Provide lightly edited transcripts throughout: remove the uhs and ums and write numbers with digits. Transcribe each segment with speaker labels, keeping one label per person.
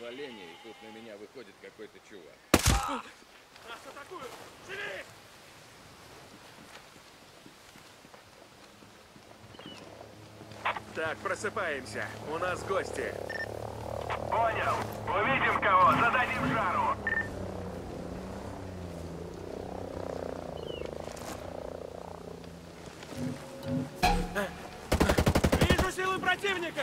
Speaker 1: оленя, и тут на меня выходит какой-то чувак.
Speaker 2: Нас атакуют! Живи! Так, просыпаемся. У нас гости.
Speaker 3: Понял. Увидим кого, зададим жару.
Speaker 2: Вижу силы противника!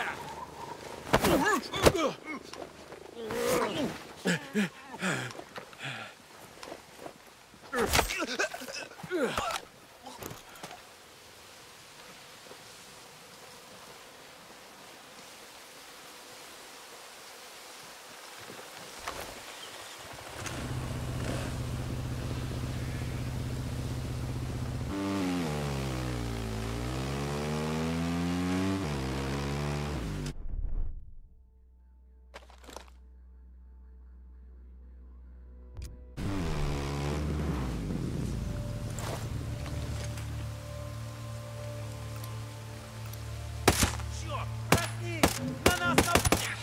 Speaker 2: Черт! Проснись! На нас напали!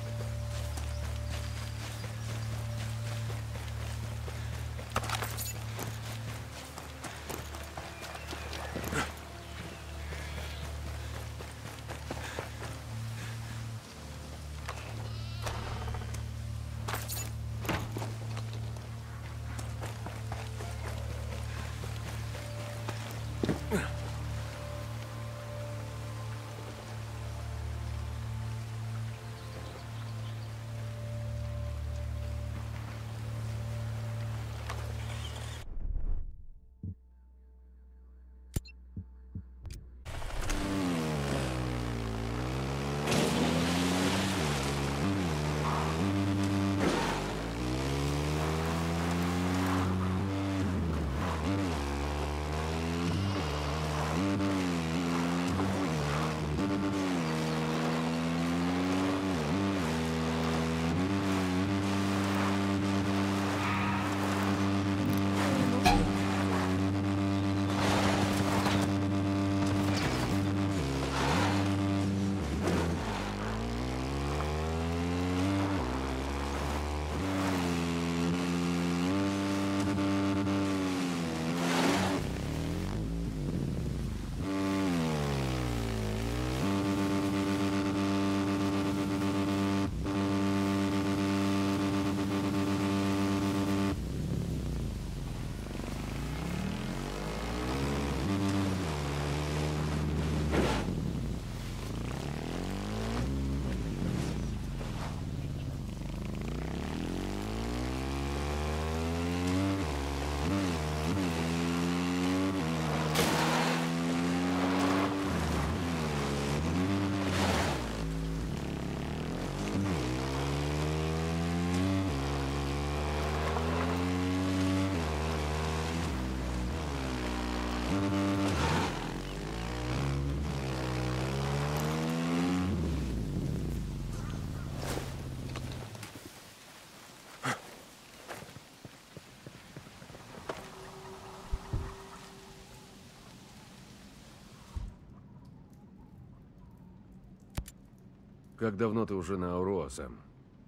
Speaker 4: Как давно ты уже на Ауроа, Сэм?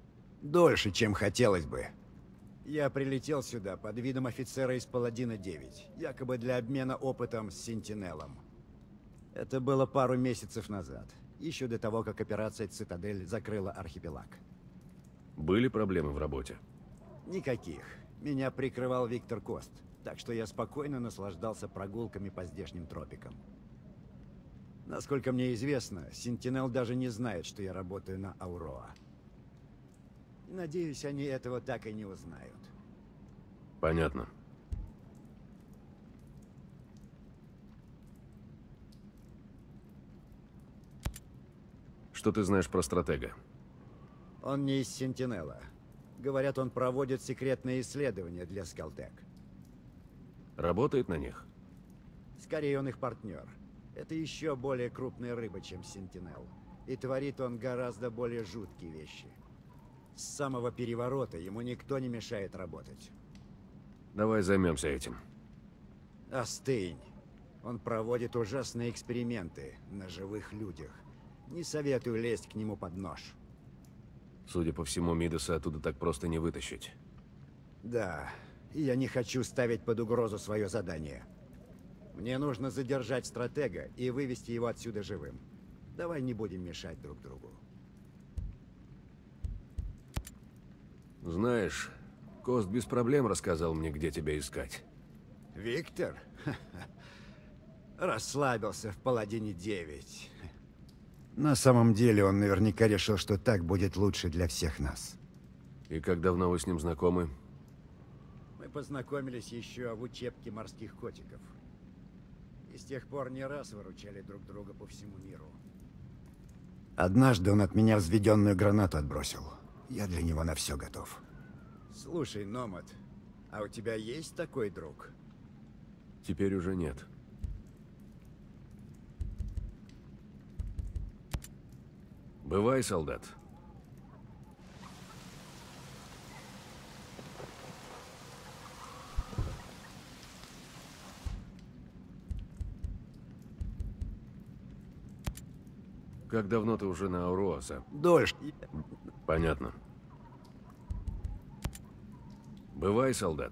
Speaker 5: Дольше, чем хотелось бы. Я прилетел сюда под видом офицера из Паладина-9, якобы для обмена опытом с Сентинелом. Это было пару месяцев назад, еще до того, как операция «Цитадель» закрыла архипелаг.
Speaker 4: Были проблемы в работе?
Speaker 5: Никаких. Меня прикрывал Виктор Кост, так что я спокойно наслаждался прогулками по здешним тропикам. Насколько мне известно, Сентинел даже не знает, что я работаю на Ауроа. И надеюсь, они этого так и не узнают.
Speaker 4: Понятно. Что ты знаешь про стратега?
Speaker 5: Он не из Сентинела. Говорят, он проводит секретные исследования для Скалтек.
Speaker 4: Работает на них?
Speaker 5: Скорее, он их партнер. Это еще более крупная рыба, чем Сентинел. И творит он гораздо более жуткие вещи. С самого переворота ему никто не мешает работать.
Speaker 4: Давай займемся этим.
Speaker 5: Остынь. Он проводит ужасные эксперименты на живых людях. Не советую лезть к нему под нож.
Speaker 4: Судя по всему, Мидаса оттуда так просто не вытащить.
Speaker 5: Да, и я не хочу ставить под угрозу свое задание. Мне нужно задержать стратега и вывести его отсюда живым. Давай не будем мешать друг другу.
Speaker 4: Знаешь, Кост без проблем рассказал мне, где тебя искать.
Speaker 5: Виктор? Расслабился в Паладине 9. На самом деле он наверняка решил, что так будет лучше для всех нас.
Speaker 4: И как давно вы с ним знакомы?
Speaker 5: Мы познакомились еще в учебке морских котиков. И с тех пор не раз выручали друг друга по всему миру. Однажды он от меня взведенную гранату отбросил. Я для него на все готов. Слушай, Номад, а у тебя есть такой друг?
Speaker 4: Теперь уже нет. Бывай, солдат. Как давно ты уже на Ауруоса?
Speaker 5: Дольше.
Speaker 4: Понятно. Бывай, солдат.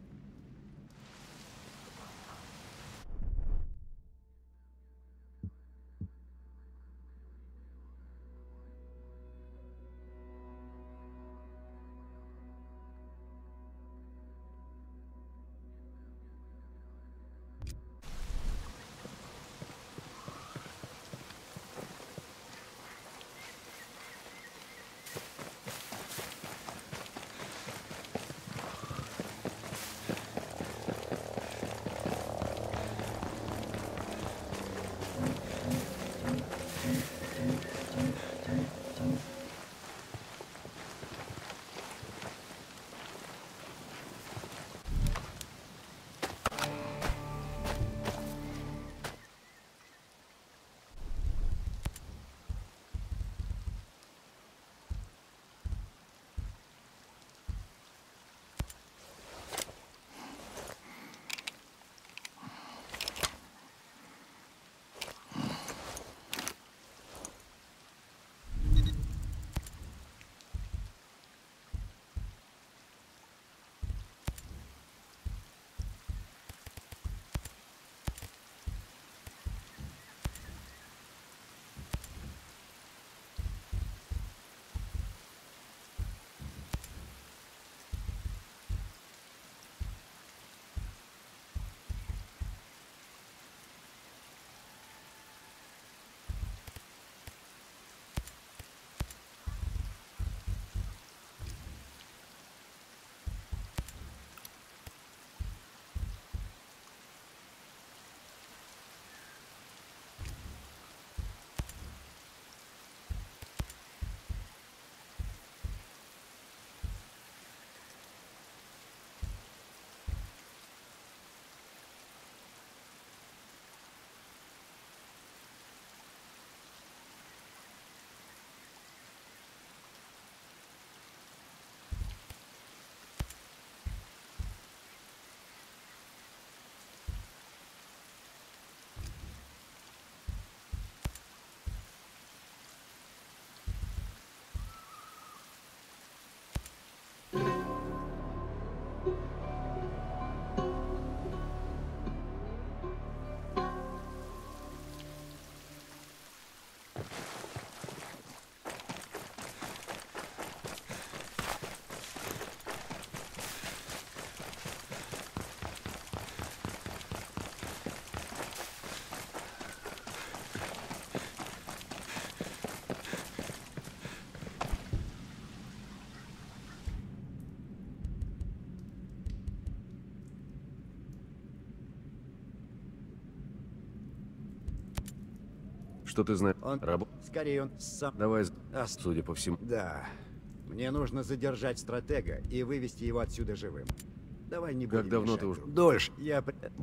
Speaker 4: Что ты знаешь?
Speaker 5: Он... Скорее он сам...
Speaker 4: Давай,
Speaker 5: А,
Speaker 4: судя по всему.
Speaker 5: Да. Мне нужно задержать стратега и вывести его отсюда живым. Давай не будем
Speaker 4: Как давно
Speaker 5: мешать
Speaker 4: ты уже...
Speaker 5: друг- Дольше. Я...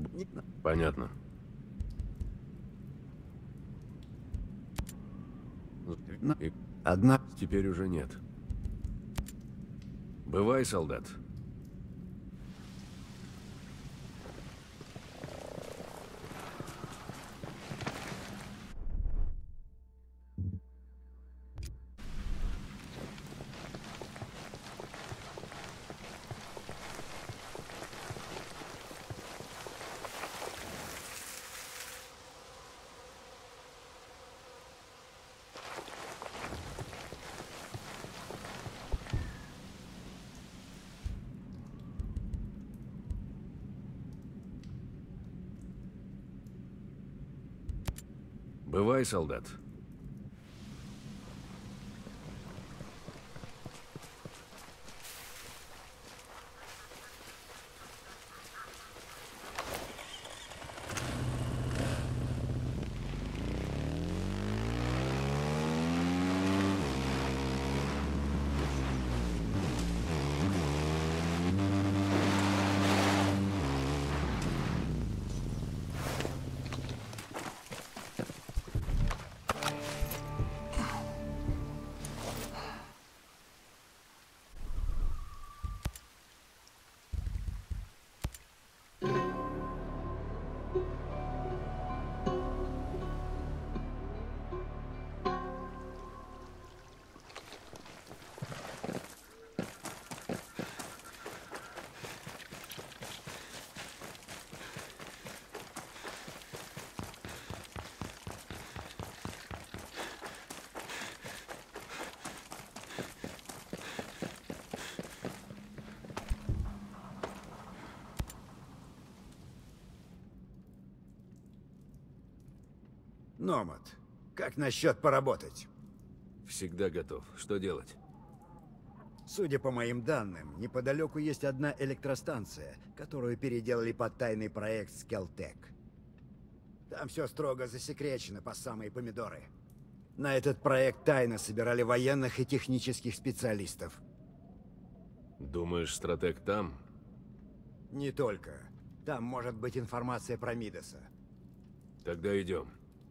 Speaker 4: Понятно. И
Speaker 5: Одна...
Speaker 4: теперь уже нет. Бывай, солдат. Бывай, солдат.
Speaker 5: Номад, как насчет поработать?
Speaker 4: Всегда готов. Что делать?
Speaker 5: Судя по моим данным, неподалеку есть одна электростанция, которую переделали под тайный проект Скелтек. Там все строго засекречено по самые помидоры. На этот проект тайно собирали военных и технических специалистов.
Speaker 4: Думаешь, стратег там?
Speaker 5: Не только. Там может быть информация про Мидаса.
Speaker 4: Тогда идем.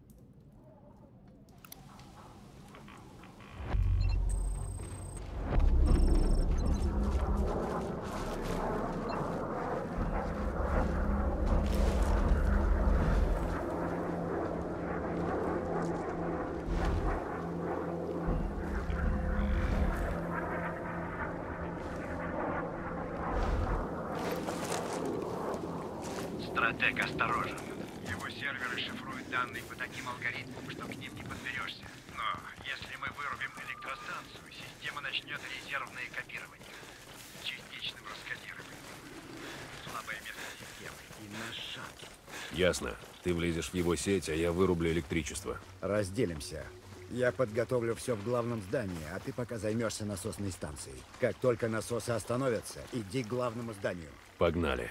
Speaker 3: Стратег осторожен. Его серверы шифруют данные по таким алгоритмам, что к ним не подберешься. Но если мы вырубим электростанцию, система начнет резервное копирование. Частичным раскодированием. Слабое место системы. И наш шаг.
Speaker 4: Ясно. Ты влезешь в его сеть, а я вырублю электричество.
Speaker 5: Разделимся. Я подготовлю все в главном здании, а ты пока займешься насосной станцией. Как только насосы остановятся, иди к главному зданию.
Speaker 4: Погнали.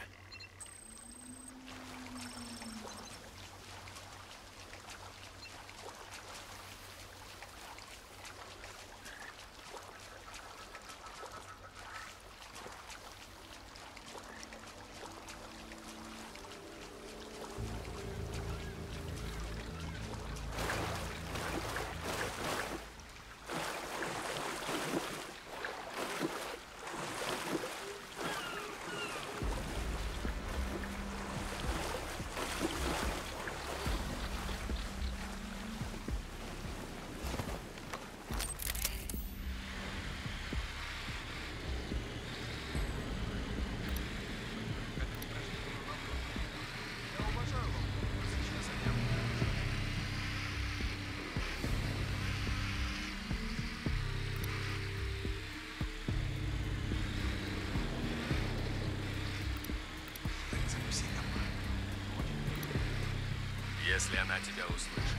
Speaker 6: Если она тебя услышит.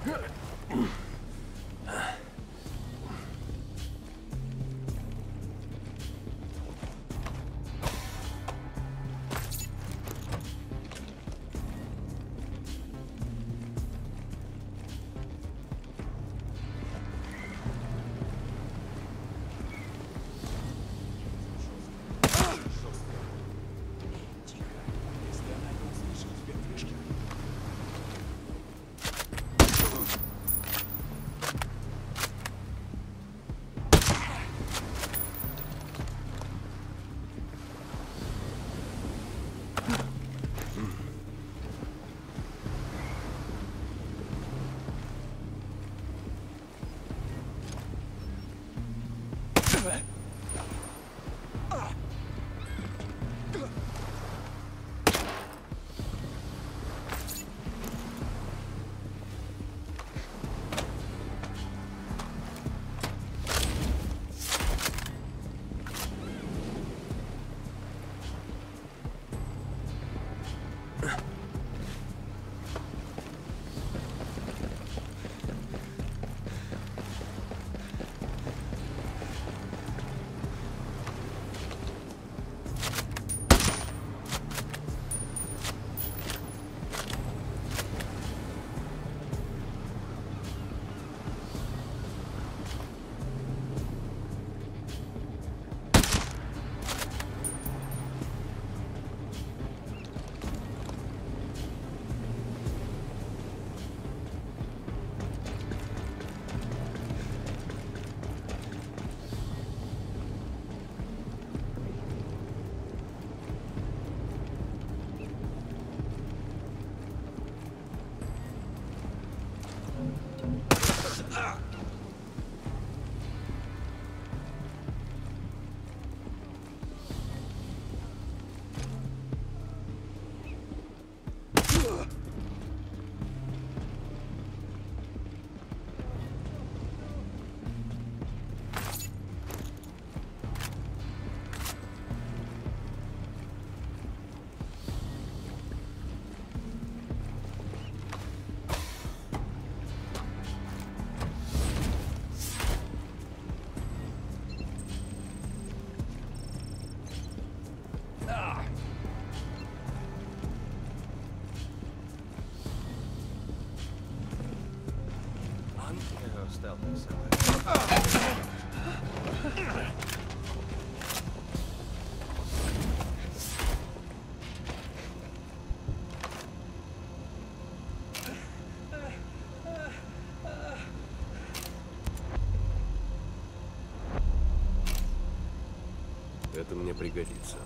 Speaker 4: Это мне пригодится.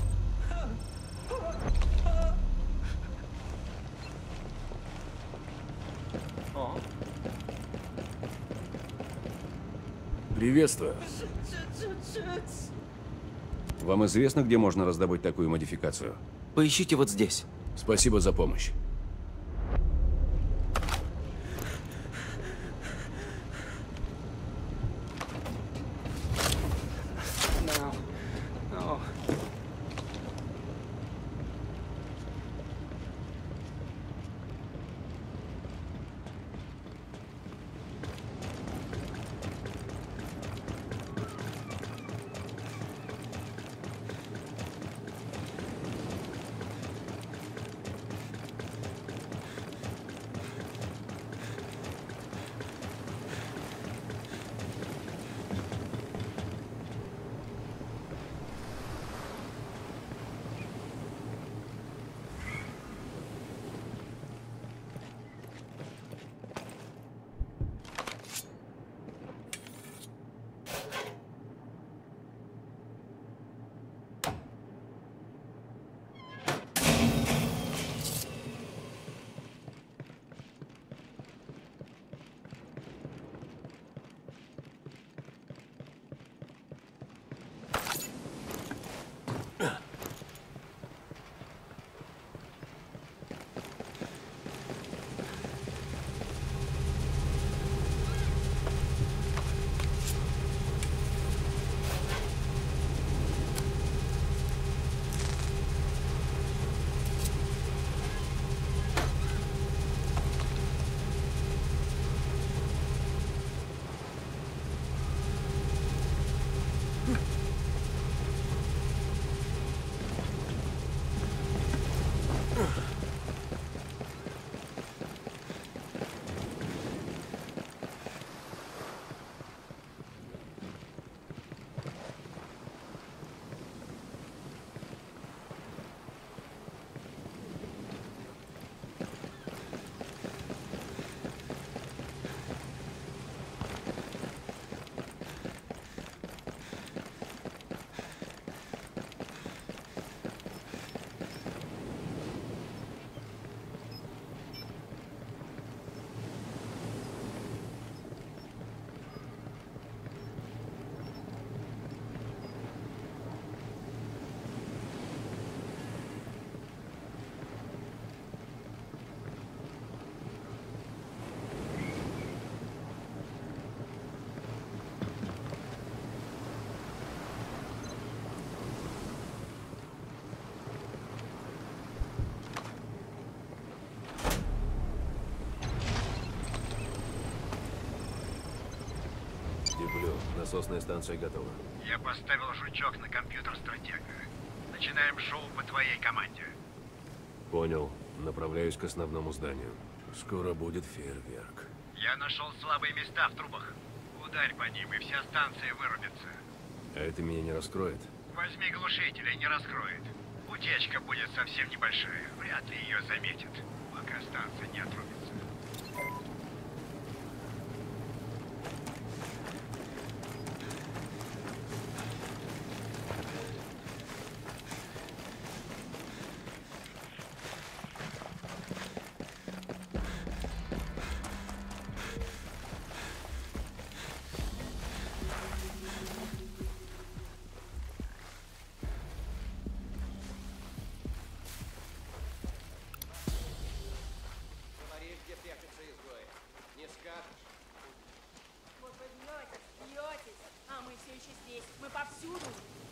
Speaker 4: Приветствую. Вам известно, где можно раздобыть такую модификацию?
Speaker 6: Поищите вот здесь.
Speaker 4: Спасибо за помощь. Понял. Насосная станция готова.
Speaker 3: Я поставил жучок на компьютер стратега. Начинаем шоу по твоей команде.
Speaker 4: Понял. Направляюсь к основному зданию. Скоро будет фейерверк.
Speaker 3: Я нашел слабые места в трубах. Ударь по ним, и вся станция вырубится.
Speaker 4: А это меня не раскроет?
Speaker 3: Возьми глушитель и не раскроет. Утечка будет совсем небольшая. Вряд ли ее заметят, пока станция не отрубится.
Speaker 6: Говоришь, где прячутся изгои. Не скажешь.
Speaker 7: Вот вы бьетесь, а мы все еще здесь. Мы повсюду.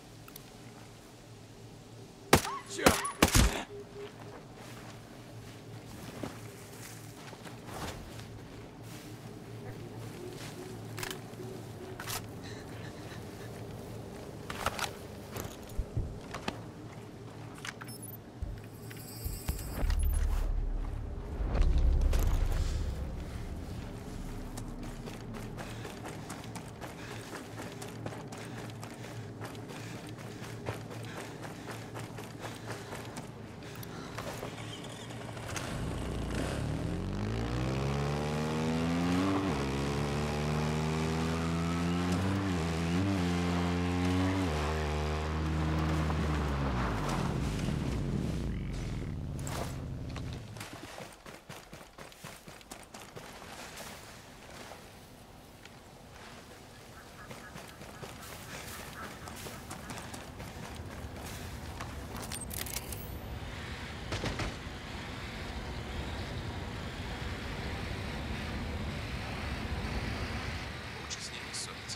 Speaker 6: Лучше с ним не ссориться.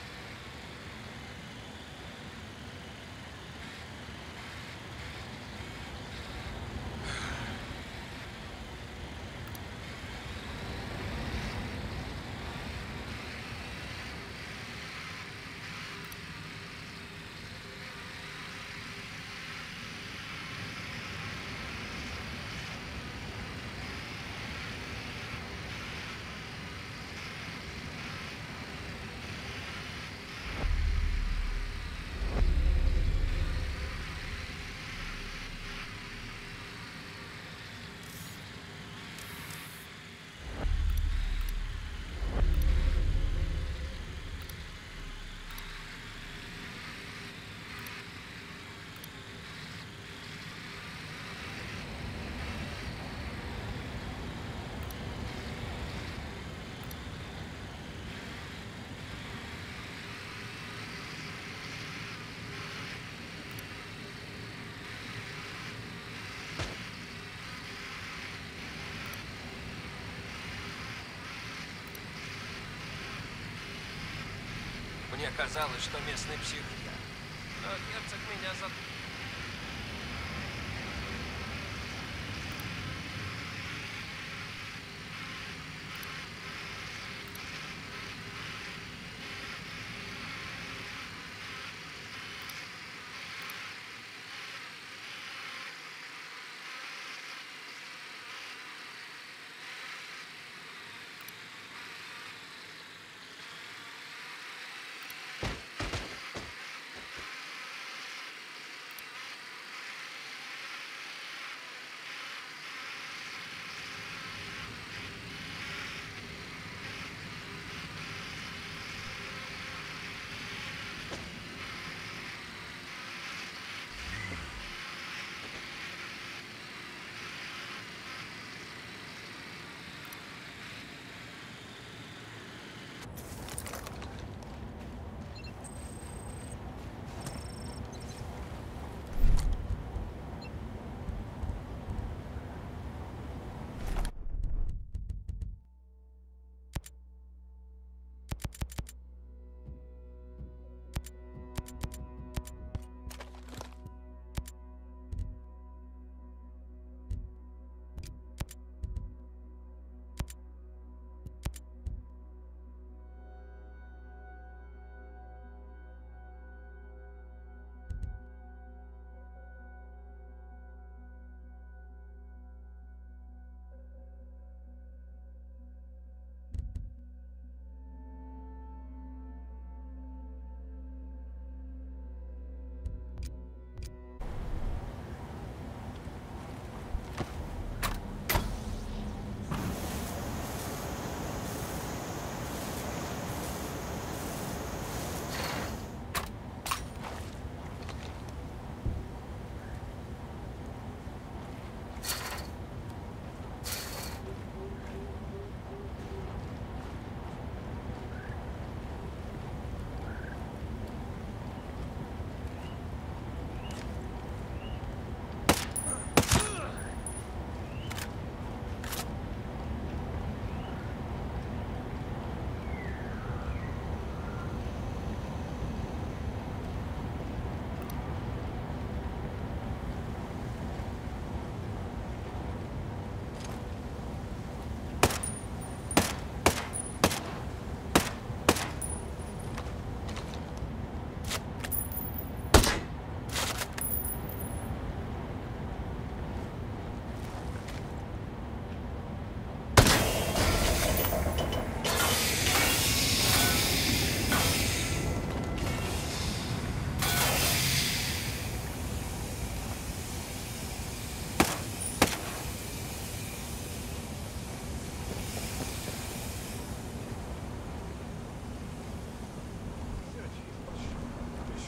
Speaker 6: Мне казалось, что местный псих я. Но герцог меня за...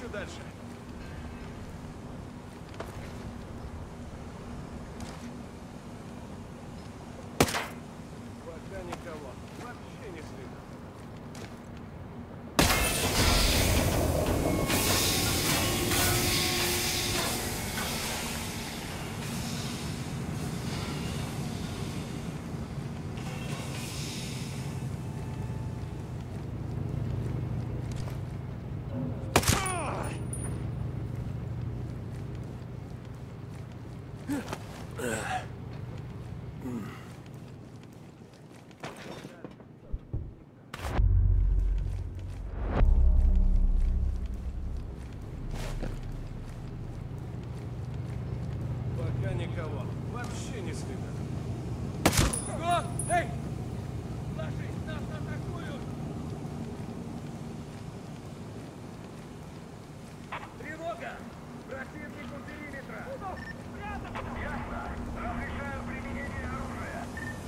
Speaker 2: двигаться дальше. Пока никого. Вообще не слышно. Пока никого. Вообще не слышно. Ого! Эй! Ложись, нас атакуют! Тревога! Противник у периметра! Ясно! Разрешаю применение оружия!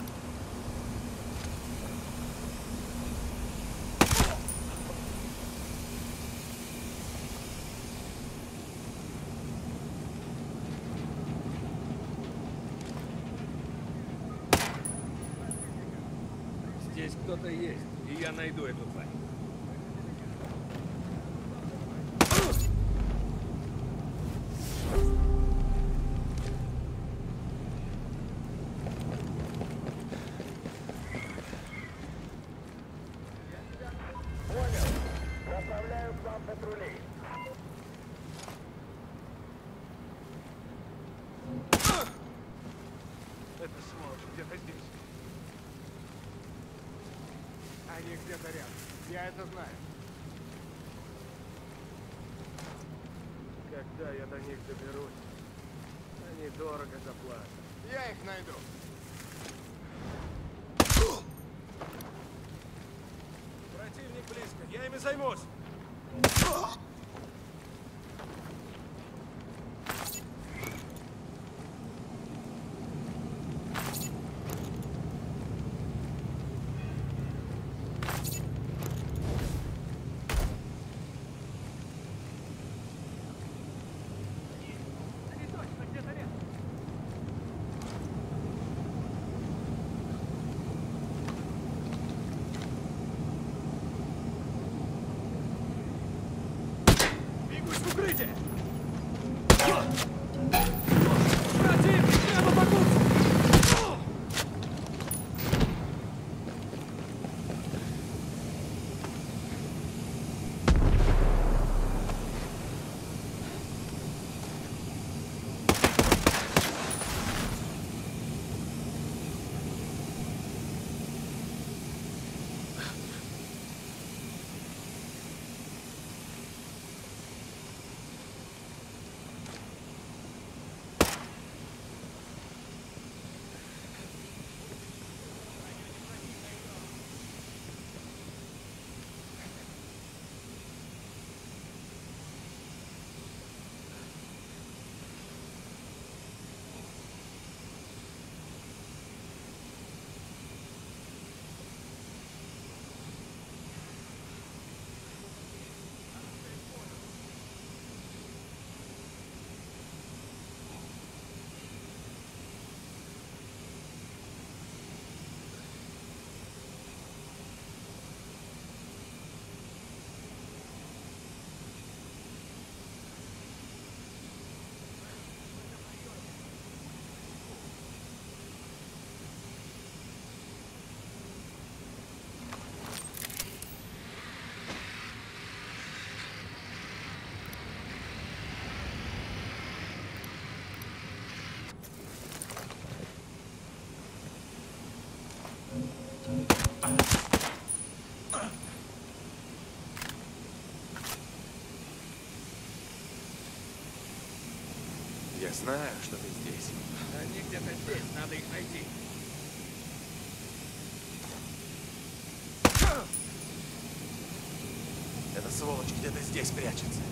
Speaker 2: Здесь кто-то есть, и я найду эту тварь. Направляю к вам патрулей. Это сволочь где-то здесь. Они где-то рядом. Я это знаю. Когда я до них доберусь, они дорого заплатят. Я их найду. Противник близко. Я ими займусь. Двигаюсь в укрытие! Противник прямо по курсу!
Speaker 8: Я знаю, что ты здесь.
Speaker 2: Они где-то здесь, надо их найти.
Speaker 8: Эта сволочь где-то здесь прячется.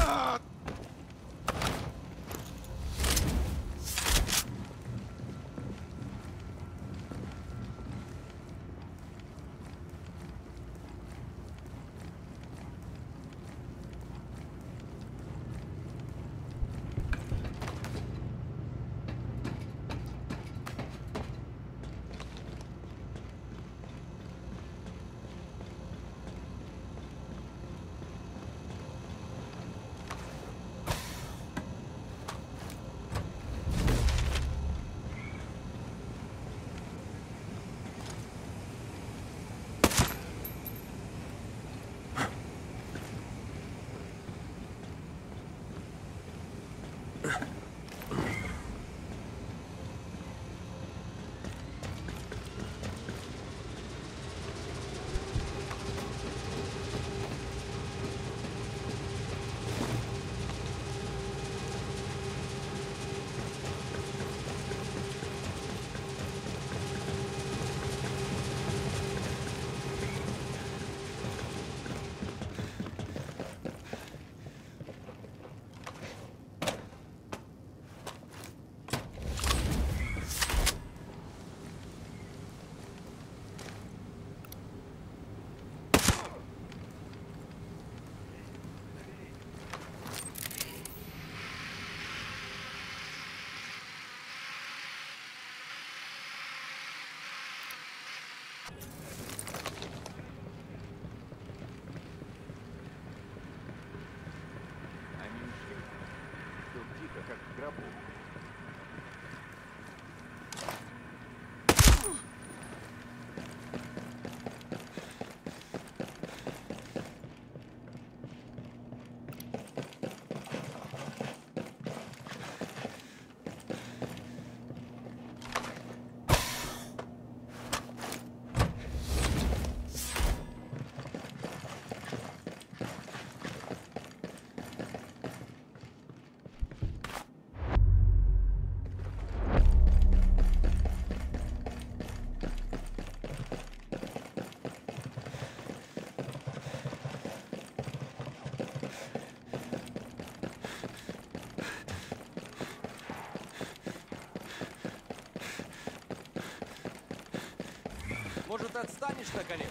Speaker 9: Может, отстанешь, наконец?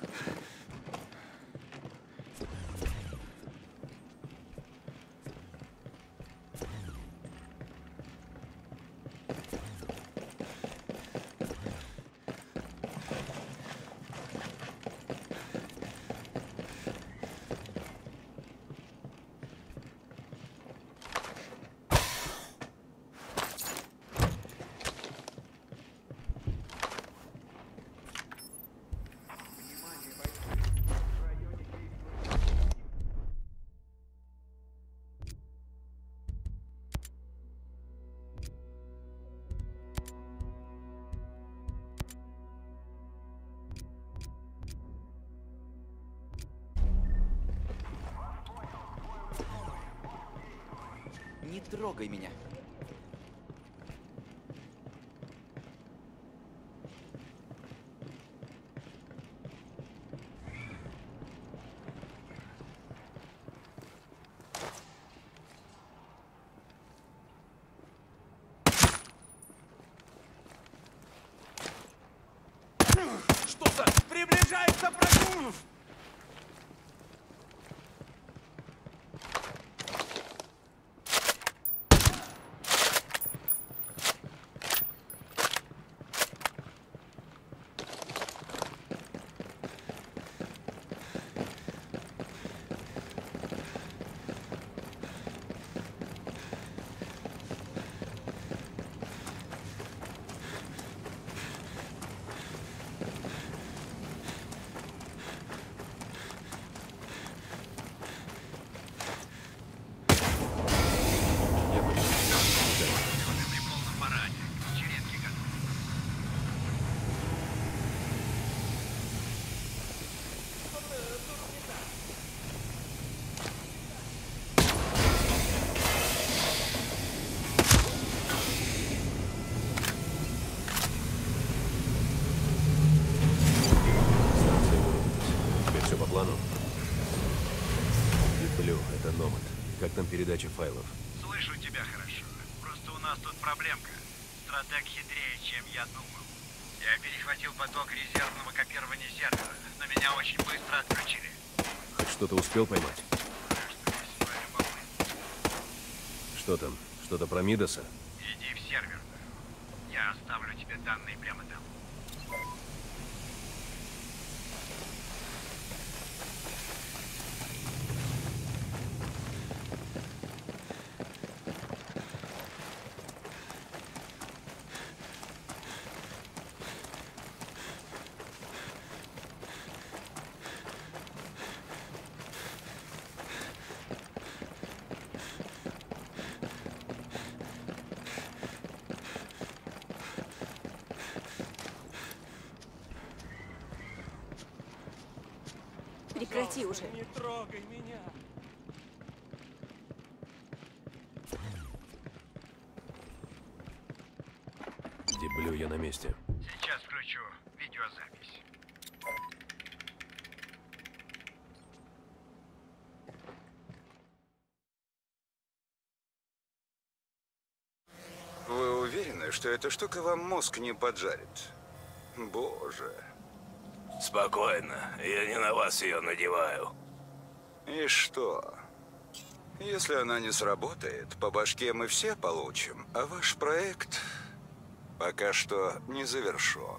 Speaker 10: Не трогай меня.
Speaker 8: Что-то приближается враг!
Speaker 4: Теперь все по плану. Деплю, это Номад. Как там передача файлов?
Speaker 3: Слышу тебя хорошо. Просто у нас тут проблемка. Стратег хитрее, чем я думал. Я перехватил поток резервного копирования сервера, но меня очень быстро отключили.
Speaker 4: Хоть что-то успел поймать? Что там? Что-то про Мидаса?
Speaker 3: Иди в сервер. Я оставлю тебе данные прямо там.
Speaker 7: Прекрати уже.
Speaker 8: Не трогай меня.
Speaker 4: Деблю, я на месте.
Speaker 3: Сейчас включу видеозапись.
Speaker 11: Вы уверены, что эта штука вам мозг не поджарит? Боже.
Speaker 12: Спокойно, я не на вас ее надеваю.
Speaker 11: И что? Если она не сработает, по башке мы все получим, а ваш проект пока что не завершен.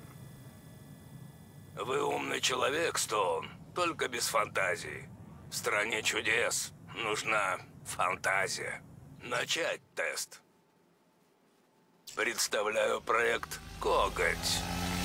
Speaker 12: Вы умный человек, Стоун, только без фантазии. В стране чудес нужна фантазия. Начать тест. Представляю проект «Коготь».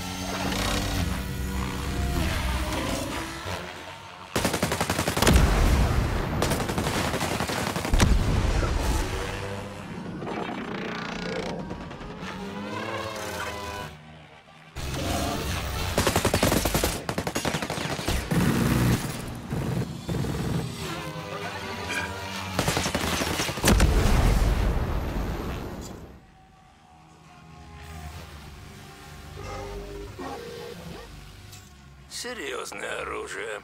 Speaker 12: Серьезное оружие.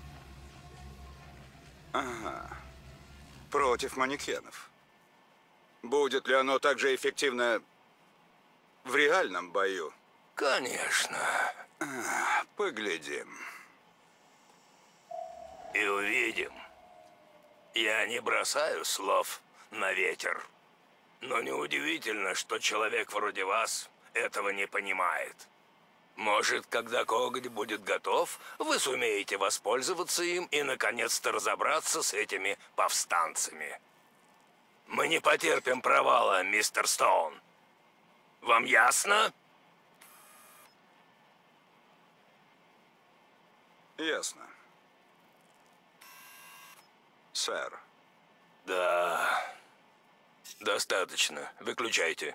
Speaker 11: Ага. Против манекенов. Будет ли оно также эффективно в реальном бою?
Speaker 12: Конечно.
Speaker 11: Поглядим.
Speaker 12: И увидим. Я не бросаю слов на ветер. Но неудивительно, что человек вроде вас этого не понимает. Может, когда коготь будет готов, вы сумеете воспользоваться им и наконец-то разобраться с этими повстанцами. Мы не потерпим провала, мистер Стоун. Вам ясно?
Speaker 11: Ясно. Сэр.
Speaker 12: Да. Достаточно. Выключайте.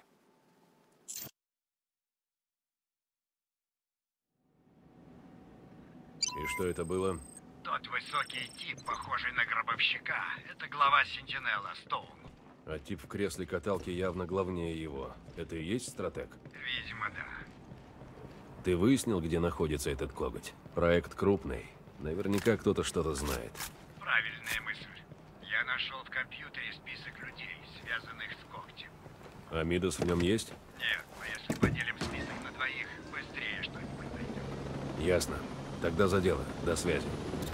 Speaker 4: И что это было?
Speaker 3: Тот высокий тип, похожий на гробовщика, это глава Сентинела, Стоун.
Speaker 4: А тип в кресле каталки явно главнее его. Это и есть стратег?
Speaker 3: Видимо, да.
Speaker 4: Ты выяснил, где находится этот коготь? Проект крупный. Наверняка кто-то что-то знает.
Speaker 3: Правильная мысль. Я нашел в компьютере список людей, связанных с когтем.
Speaker 4: А Мидас в нем есть?
Speaker 3: Нет, но если поделим список на двоих, быстрее что-нибудь найдем.
Speaker 4: Ясно. Тогда за дело. До связи.